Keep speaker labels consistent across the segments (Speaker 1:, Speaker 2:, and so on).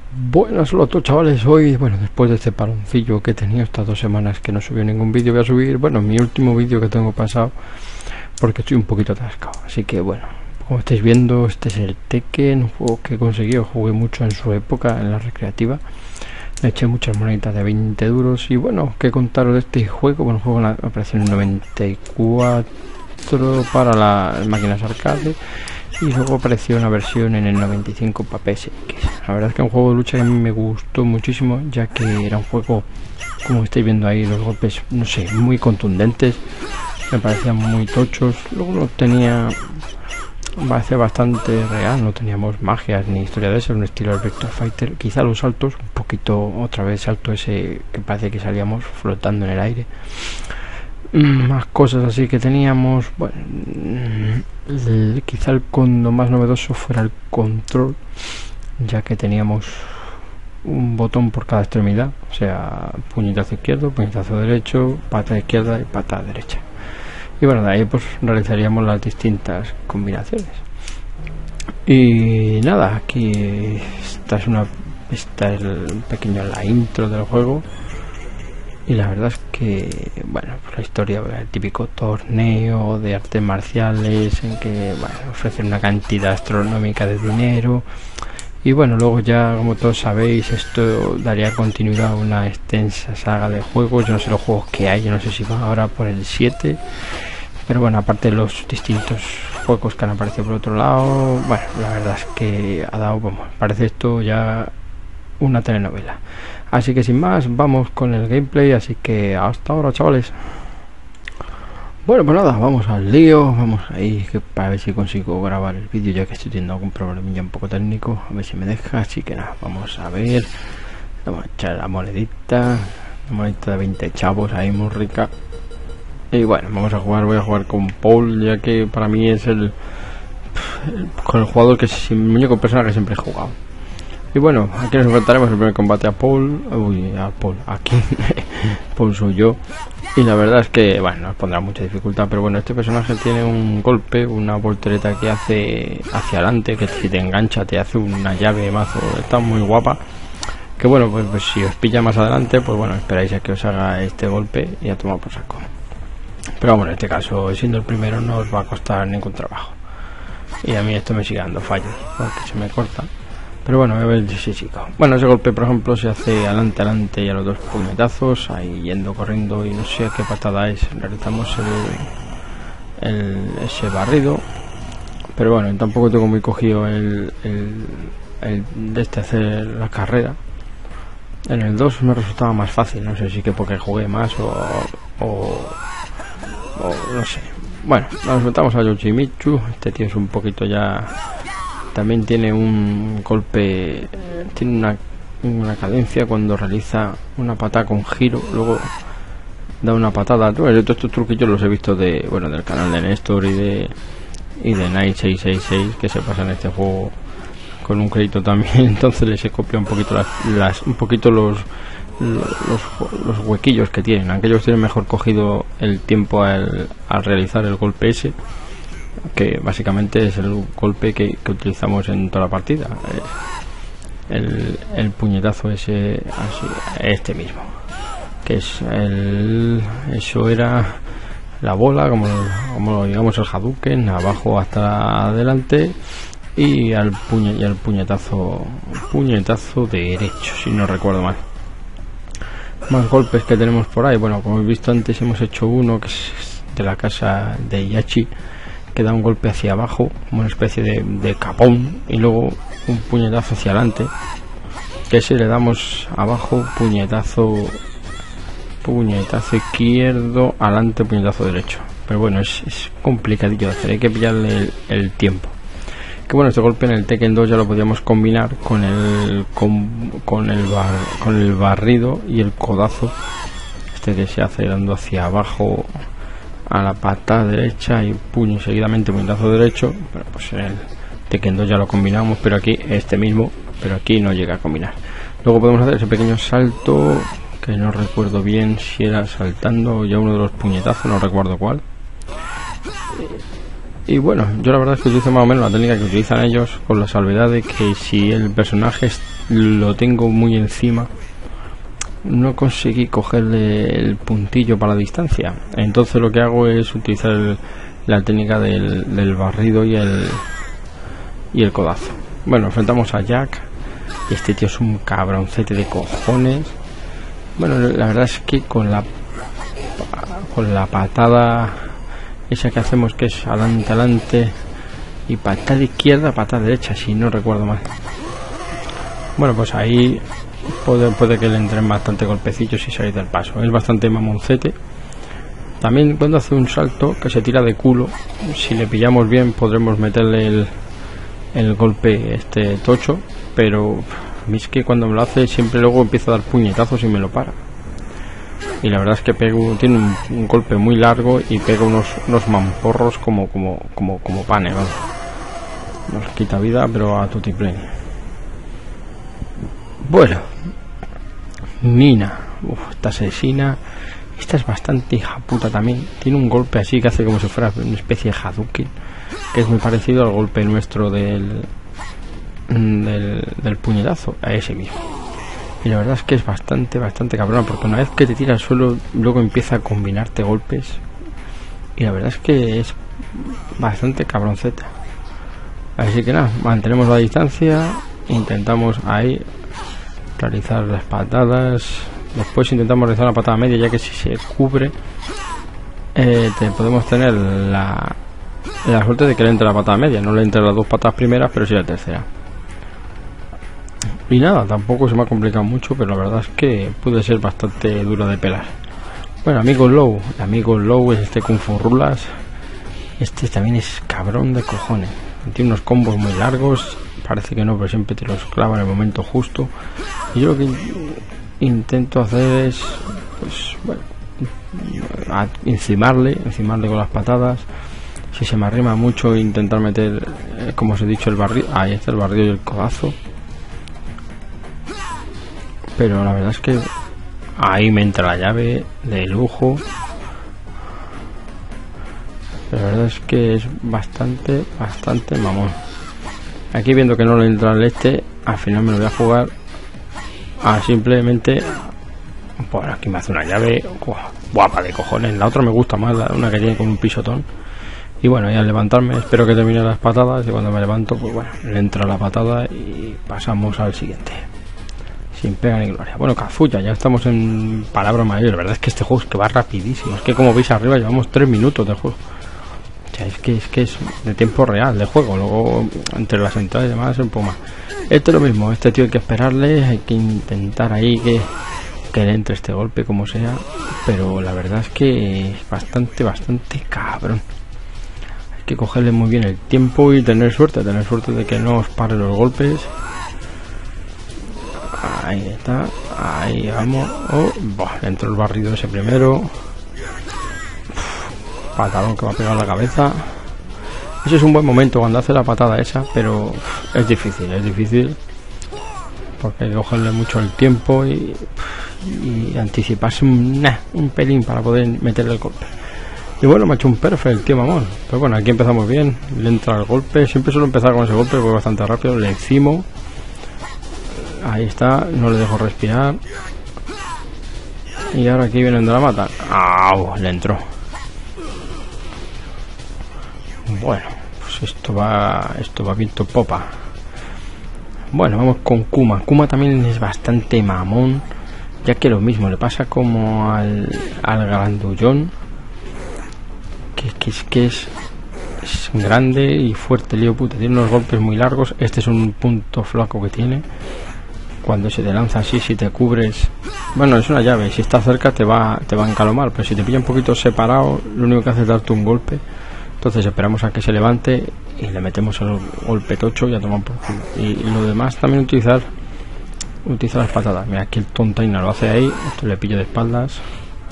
Speaker 1: Buenas lotos chavales, hoy, bueno, después de este paroncillo que he tenido estas 2 semanas que no subió ningún vídeo, voy a subir, bueno, mi último vídeo que tengo pasado, porque estoy un poquito atascado, así que bueno, como estáis viendo, este es el Tekken, un juego que he conseguido, jugué mucho en su época, en la recreativa, le eché muchas moneditas de 20 duros, y bueno, qué contaros de este juego. Bueno, el juego apareció en el 94 para las máquinas arcade, y luego apareció una versión en el 95 para PSX. La verdad es que es un juego de lucha que a mí me gustó muchísimo, ya que era un juego, como estáis viendo ahí, los golpes, no sé, muy contundentes, me parecían muy tochos. Luego no tenía, me parece bastante real, no teníamos magias ni historia de eso, un estilo de Virtua Fighter. Quizá los saltos, un poquito, otra vez salto ese que parece que salíamos flotando en el aire. Más cosas así que teníamos, bueno, quizá el lo más novedoso fuera el control, ya que teníamos un botón por cada extremidad, o sea, puñetazo izquierdo, puñetazo derecho, pata izquierda y pata derecha. Y bueno, de ahí pues realizaríamos las distintas combinaciones. Y nada, aquí esta es el pequeño la intro del juego. Y la verdad es que, bueno, pues la historia, el típico torneo de artes marciales en que, bueno, ofrecen una cantidad astronómica de dinero. Y bueno, luego ya, como todos sabéis, esto daría continuidad a una extensa saga de juegos. Yo no sé los juegos que hay, yo no sé si va ahora por el 7. Pero bueno, aparte de los distintos juegos que han aparecido por otro lado, bueno, la verdad es que ha dado, bueno, parece esto ya una telenovela. Así que sin más, vamos con el gameplay, así que hasta ahora, chavales. Bueno, pues nada, vamos al lío, vamos ahí, que para ver si consigo grabar el vídeo, ya que estoy teniendo algún problemilla un poco técnico, a ver si me deja. Así que nada, vamos a ver, vamos a echar la monedita de 20 chavos ahí, muy rica. Y bueno, vamos a jugar, voy a jugar con Paul, ya que para mí es con el jugador que es el único personaje que siempre he jugado. Y bueno, aquí nos enfrentaremos el primer combate a Paul. Uy, a Paul, aquí Paul soy yo. Y la verdad es que, bueno, nos pondrá mucha dificultad. Pero bueno, este personaje tiene un golpe, una voltereta que hace hacia adelante, que si te engancha te hace una llave de mazo. Está muy guapa. Que bueno, pues si os pilla más adelante, pues bueno, esperáis a que os haga este golpe y a tomar por saco. Pero bueno, en este caso, siendo el primero, no os va a costar ningún trabajo. Y a mí esto me sigue dando fallos, porque se me corta. Pero bueno, voy a ver si sigo. Bueno, ese golpe, por ejemplo, se hace adelante y a los dos puñetazos, ahí yendo, corriendo, y no sé a qué patada es. Realizamos ese barrido. Pero bueno, tampoco tengo muy cogido el de este hacer la carrera. En el 2 me resultaba más fácil, no sé si que porque jugué más o no sé. Bueno, nos enfrentamos a Yoshimitsu. Este tío es un poquito ya... También tiene un golpe, tiene una cadencia cuando realiza una patada con giro, luego da una patada. Todos estos truquillos los he visto de, bueno, del canal de Néstor y de Night 666, que se pasa en este juego con un crédito también. Entonces les he copiado un poquito los huequillos que tienen. Aquellos tienen mejor cogido el tiempo al realizar el golpe ese, que básicamente es el golpe que utilizamos en toda la partida, el puñetazo ese, así, este mismo, que es eso era la bola, como digamos el Hadouken, abajo hasta adelante, y al puñetazo derecho, si no recuerdo mal. Más golpes que tenemos por ahí. Bueno, como habéis visto antes, hemos hecho uno que es de la casa de Yachi, que da un golpe hacia abajo, como una especie de capón, y luego un puñetazo hacia adelante, que si le damos abajo, puñetazo izquierdo, adelante, puñetazo derecho. Pero bueno, es complicadillo de hacer, hay que pillarle el tiempo. Que bueno, este golpe en el Tekken 2 ya lo podíamos combinar con el barrido y el codazo, este que se hace dando hacia abajo a la patada derecha y puño seguidamente puñetazo derecho. Pero pues en el Tekken 2 ya lo combinamos, pero aquí este mismo, pero aquí no llega a combinar. Luego podemos hacer ese pequeño salto, que no recuerdo bien si era saltando ya uno de los puñetazos, no recuerdo cuál. Y bueno, yo la verdad es que utilizo más o menos la técnica que utilizan ellos, con la salvedad de que si el personaje lo tengo muy encima, no conseguí cogerle el puntillo para la distancia. Entonces lo que hago es utilizar la técnica del barrido y el codazo. Bueno, enfrentamos a Jack. Y este tío es un cabroncete de cojones. Bueno, la verdad es que con la patada esa que hacemos, que es adelante y patada izquierda, patada derecha, si no recuerdo mal. Bueno, pues ahí puede que le entren bastante golpecillos y salir del paso. Es bastante mamoncete. También cuando hace un salto que se tira de culo, si le pillamos bien podremos meterle el golpe tocho, pero a mí es que cuando me lo hace siempre luego empieza a dar puñetazos y me lo para. Y la verdad es que tiene un golpe muy largo y pega unos mamporros como panes, ¿vale? Nos quita vida, pero a tutiplén. Bueno, Nina, esta asesina. Esta es bastante hija puta también. Tiene un golpe así que hace como si fuera una especie de Hadouken, que es muy parecido al golpe nuestro del puñetazo, a ese mismo. Y la verdad es que es bastante cabrón, porque una vez que te tira al suelo, luego empieza a combinarte golpes. Y la verdad es que es bastante cabronceta. Así que nada, mantenemos la distancia, intentamos ahí realizar las patadas. Después intentamos realizar una patada media, ya que si se cubre podemos tener la suerte de que le entre la patada media. No le entre las dos patadas primeras, pero sí la tercera. Y nada, tampoco se me ha complicado mucho, pero la verdad es que puede ser bastante duro de pelar. Bueno, amigo Low. El amigo Low es este Kung Fu Rulas. Este también es cabrón de cojones. Tiene unos combos muy largos. Parece que no, pero siempre te los clava en el momento justo. Y yo lo que intento hacer es, pues bueno, encimarle con las patadas. Si se me arrima mucho, intentar meter, como os he dicho, el barril. Ahí está el barril y el codazo. Pero la verdad es que ahí me entra la llave de lujo. Pero la verdad es que es bastante mamón. Aquí, viendo que no le entra el al final me lo voy a jugar a simplemente, pues aquí me hace una llave guapa de cojones. La otra me gusta más, una que tiene con un pisotón. Y bueno, ya al levantarme espero que termine las patadas, y cuando me levanto, pues bueno, le entra la patada y pasamos al siguiente sin pega ni gloria. Bueno, Kazuya, ya estamos en palabra mayor. La verdad es que este juego es que va rapidísimo. Es que, como veis arriba, llevamos 3 minutos de juego. O sea, es que es de tiempo real de juego. Luego, entre las entradas y demás, un poco más. Esto es lo mismo. Este tío hay que esperarle, hay que intentar ahí que le entre este golpe como sea. Pero la verdad es que es bastante cabrón. Hay que cogerle muy bien el tiempo y tener suerte de que no os pare los golpes. Ahí está, ahí vamos. Le entró el barrido ese primero. Patadón que va a pegar la cabeza. Ese es un buen momento cuando hace la patada esa, pero es difícil porque hay que cogerle mucho el tiempo y anticiparse un pelín para poder meterle el golpe. Y bueno, me ha hecho un perfect el tío mamón. Pero bueno, aquí empezamos bien. Le entra el golpe. Siempre suelo empezar con ese golpe porque es bastante rápido. Le encimo. Ahí está, no le dejo respirar. Y ahora aquí viene donde la mata. ¡Au! Le entró. Bueno, pues esto va viento popa. Bueno, vamos con Kuma. Kuma también es bastante mamón, ya que lo mismo le pasa como al grandullón, que es grande y fuerte, lío puta. Tiene unos golpes muy largos. Este es un punto flaco que tiene. Cuando se te lanza así, si te cubres, bueno, es una llave, si está cerca te va a encalomar, pero si te pilla un poquito separado, lo único que hace es darte un golpe. Entonces esperamos a que se levante y le metemos el golpe tocho y a tomar por culo. Y lo demás también utiliza las patadas. Mira, aquí el tontaina lo hace ahí, esto le pillo de espaldas.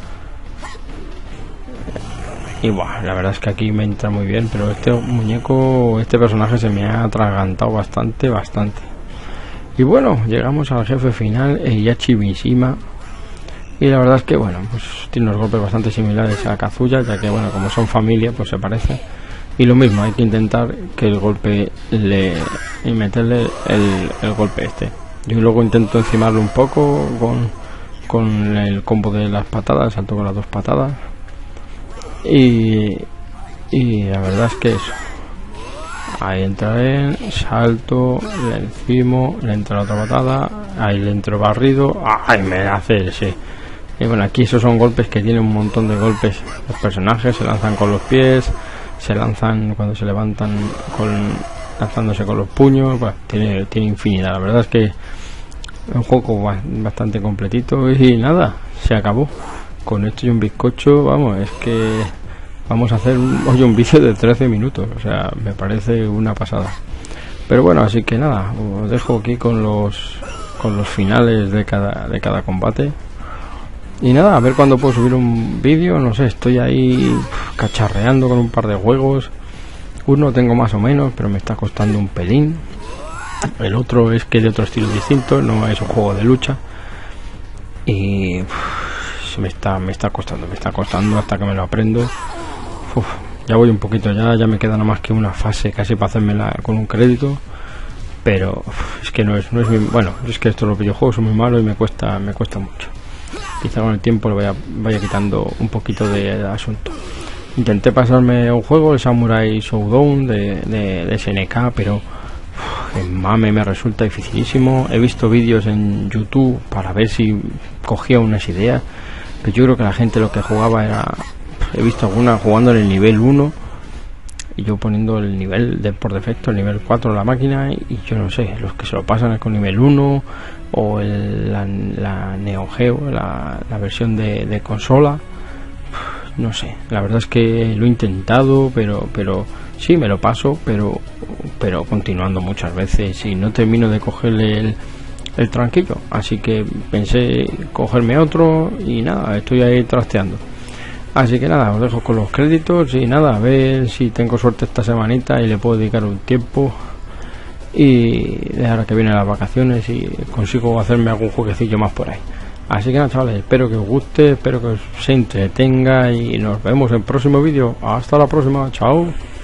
Speaker 1: Y bueno, la verdad es que aquí me entra muy bien, pero este personaje se me ha atragantado bastante. Y bueno, llegamos al jefe final, Heihachi Mishima. Y la verdad es que, bueno, pues tiene unos golpes bastante similares a Kazuya, ya que, bueno, como son familia, pues se parece. y lo mismo, hay que intentar que el golpe y meterle el golpe este. Yo luego intento encimarlo un poco con el combo de las patadas, salto con las 2 patadas y la verdad es que eso, ahí entra él, salto, le encimo, le entra la otra patada, ahí le entro barrido, ay, me hace ese. Y bueno, aquí esos son golpes que tienen un montón de golpes. Los personajes se lanzan con los pies, se lanzan cuando se levantan lanzándose con los puños. Bueno, tiene infinidad. La verdad es que es un juego bastante completito y nada, se acabó. Con esto y un bizcocho, vamos, es que vamos a hacer hoy un vídeo de 13 minutos. O sea, me parece una pasada. Pero bueno, así que nada, os dejo aquí con los finales de cada combate. Y nada, a ver cuándo puedo subir un vídeo, no sé, estoy ahí cacharreando con un par de juegos. Uno tengo más o menos, pero me está costando un pelín. El otro es que de otro estilo distinto, no es un juego de lucha. Y me está costando hasta que me lo aprendo. Ya voy un poquito, ya me queda nada más que una fase casi para hacérmela con un crédito. Pero es que no es muy bueno, es que estos los videojuegos son muy malos y me cuesta mucho. Quizá con el tiempo le vaya quitando un poquito de asunto. Intenté pasarme un juego, el Samurai Showdown de SNK, pero el mame me resulta dificilísimo. He visto vídeos en YouTube para ver si cogía unas ideas, pero yo creo que la gente lo que jugaba era... He visto alguna jugando en el nivel 1 y yo poniendo el nivel por defecto, el nivel 4 de la máquina, y yo no sé, los que se lo pasan es con nivel 1 o la Neo Geo, la versión de consola. No sé, la verdad es que lo he intentado, pero sí me lo paso, pero continuando muchas veces y no termino de cogerle el tranquillo, así que pensé cogerme otro y nada, estoy ahí trasteando. Así que nada, os dejo con los créditos y nada, a ver si tengo suerte esta semanita y le puedo dedicar un tiempo, y de ahora que vienen las vacaciones y consigo hacerme algún jueguecillo más por ahí. Así que nada, chavales, espero que os guste, espero que os se entretenga y nos vemos en el próximo vídeo. Hasta la próxima, chao.